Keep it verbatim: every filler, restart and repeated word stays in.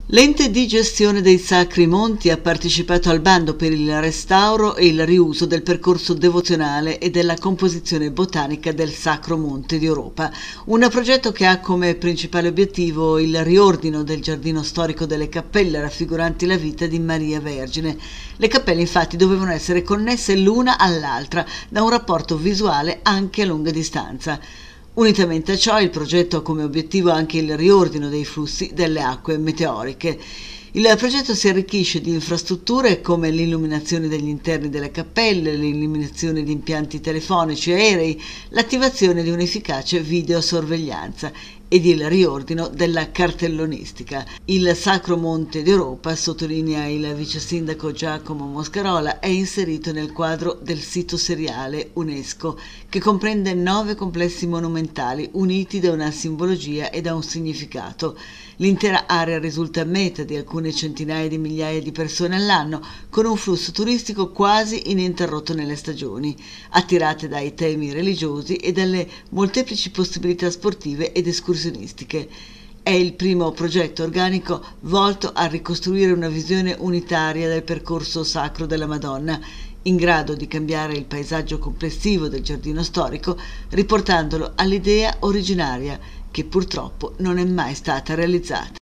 L'ente di gestione dei Sacri Monti ha partecipato al bando per il restauro e il riuso del percorso devozionale e della composizione botanica del Sacro Monte d'Europa, un progetto che ha come principale obiettivo il riordino del giardino storico delle cappelle raffiguranti la vita di Maria Vergine. Le cappelle infatti dovevano essere connesse l'una all'altra da un rapporto visuale anche a lunga distanza. Unitamente a ciò, il progetto ha come obiettivo anche il riordino dei flussi delle acque meteoriche. Il progetto si arricchisce di infrastrutture come l'illuminazione degli interni delle cappelle, l'eliminazione di impianti telefonici e aerei, l'attivazione di un'efficace videosorveglianza ed il riordino della cartellonistica. Il Sacro Monte d'Europa, sottolinea il vice sindaco Giacomo Moscarola, è inserito nel quadro del sito seriale UNESCO, che comprende nove complessi monumentali uniti da una simbologia e da un significato. L'intera area risulta meta di alcune centinaia di migliaia di persone all'anno, con un flusso turistico quasi ininterrotto nelle stagioni, attirate dai temi religiosi e dalle molteplici possibilità sportive ed escursionistiche. È il primo progetto organico volto a ricostruire una visione unitaria del percorso sacro della Madonna, in grado di cambiare il paesaggio complessivo del giardino storico, riportandolo all'idea originaria, che purtroppo non è mai stata realizzata.